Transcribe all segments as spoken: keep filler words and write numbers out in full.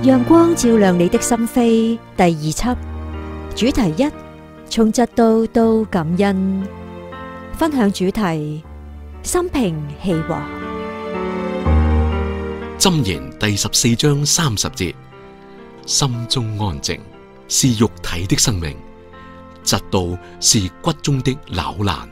陽光照亮你的心扉第二輯，主題一：從嫉妒到感恩。分享主題：心平氣和。 箴言第十四章三十節：心中安靜是肉體的生命，嫉妒是骨中的朽爛。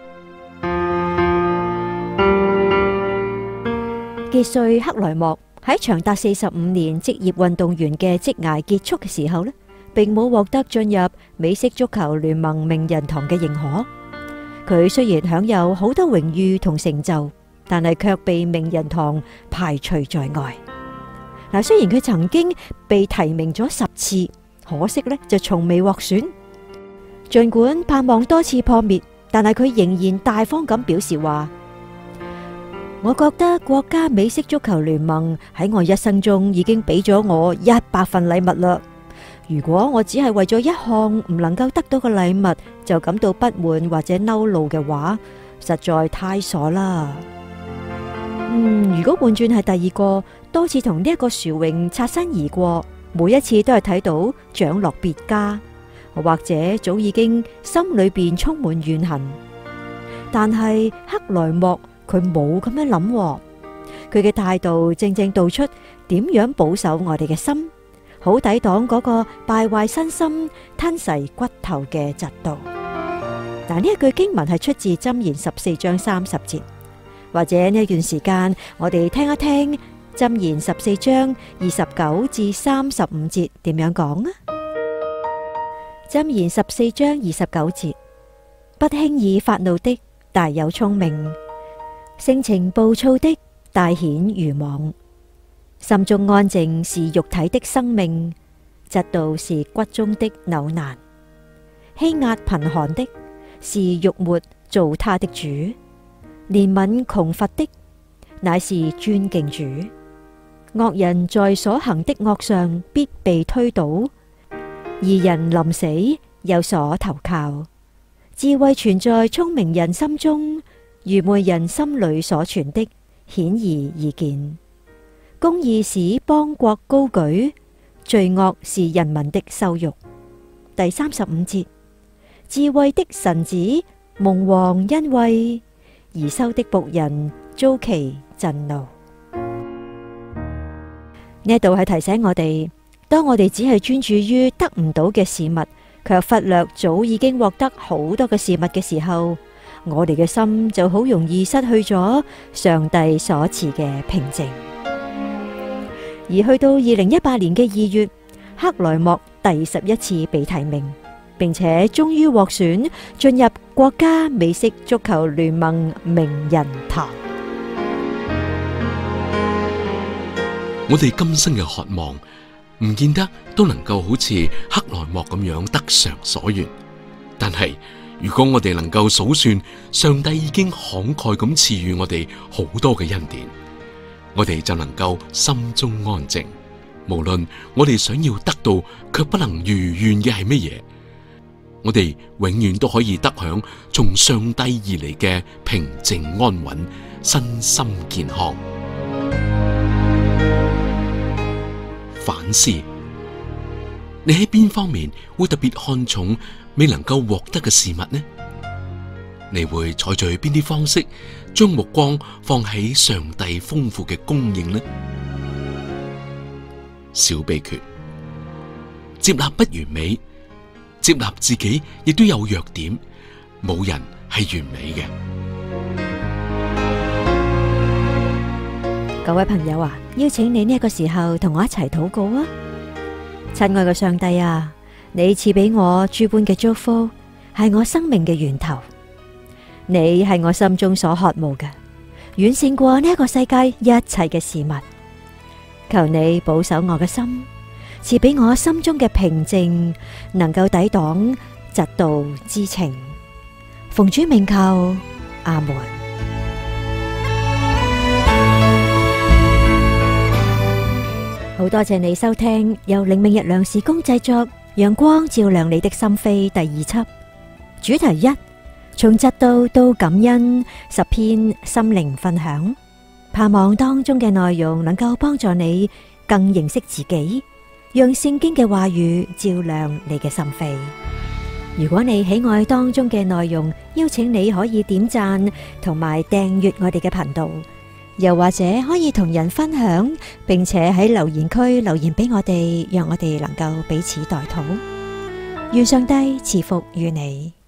傑瑞克萊莫喺長達四十五年職業運動員嘅職涯結束嘅時候呢，並冇獲得進入美式足球聯盟名人堂嘅認可。佢雖然享有好多榮譽同成就，但係卻被名人堂排除在外。嗱，雖然佢曾經被提名咗十次，可惜呢就從未獲選。盡管盼望多次破滅，但係佢仍然大方咁表示話：我覺得國家美式足球聯盟喺我一生中已經俾咗我一百份禮物啦。如果我只係為咗一項唔能夠得到嘅禮物就感到不滿或者嬲怒嘅話，實在太傻啦。嗯，如果換轉係第二個，多次同呢一個殊榮擦身而過，每一次都係睇到獎落別家，或者早已經心裏邊充滿怨恨。但係克萊莫佢冇咁樣諗，佢嘅態度正正道出點樣保守我哋嘅心，好抵擋嗰個敗壞身心、吞噬骨頭嘅嫉妒。嗱，呢一句經文係出自箴言十四章三十節，或者呢一段時間我哋聽一聽箴言十四章二十九至三十五節點樣講啊？箴言十四章二十九節：不輕易發怒的大有聰明，性情暴躁的大顯愚妄。心中安靜是肉體的生命，嫉妒是骨中的朽爛。欺壓貧寒的是辱沒造他的主，憐憫窮乏的乃是尊敬主。惡人在所行的惡上必被推倒，義人臨死有所投靠。智慧存在聰明人心中，愚昧人心裏所存的顯而易見。公義使邦國高舉，罪惡是人民的羞辱。第三十五節：智慧的臣子蒙王恩惠，貽羞的僕人遭其震怒。呢度係提醒我哋，當我哋只係專注於得唔到嘅事物，卻忽略早已經獲得好多嘅事物嘅時候，我哋嘅心就好容易失去咗上帝所賜嘅平靜。而去到二零一八年嘅二月，克萊莫第十一次被提名，並且終於獲選進入國家美式足球聯盟名人堂。 我哋今生嘅渴望，唔見得都能夠好似克萊莫咁樣得償所願。但係如果我哋能夠數算上帝已經慷慨咁賜予我哋好多嘅恩典，我哋就能夠心中安靜。無論我哋想要得到卻不能如願嘅係乜嘢，我哋永遠都可以得享從上帝而嚟嘅平靜安穩、身心健康。反思，你喺邊方面會特別看重未能夠獲得嘅事物呢？你會採取邊啲方式將目光放喺上帝豐富嘅供應呢？小秘訣：接納不完美，接納自己亦都有弱點，冇人係完美嘅。 各位朋友啊，邀請你呢個時候同我一齊禱告啊！親愛嘅上帝啊，你賜俾我諸般嘅祝福，係我生命嘅源頭。你係我心中所渴慕嘅，遠勝過呢一個世界一切嘅事物。求你保守我嘅心，賜俾我心中嘅平靜，能夠抵擋嫉妒之情。奉主名求，阿門。好多謝你收聽由靈命日糧事工製作，陽光照亮你的心扉第二輯，主題一：從嫉妒到感恩，十篇心靈分享。盼望當中嘅內容能夠幫助你更認識自己，讓聖經嘅話語照亮你嘅心扉。如果你喜愛當中嘅內容，邀請你可以點讚同埋訂閱我哋嘅頻道，又或者可以同人分享，並且喺留言區留言俾我哋，讓我哋能夠彼此代禱。願上帝賜福於你。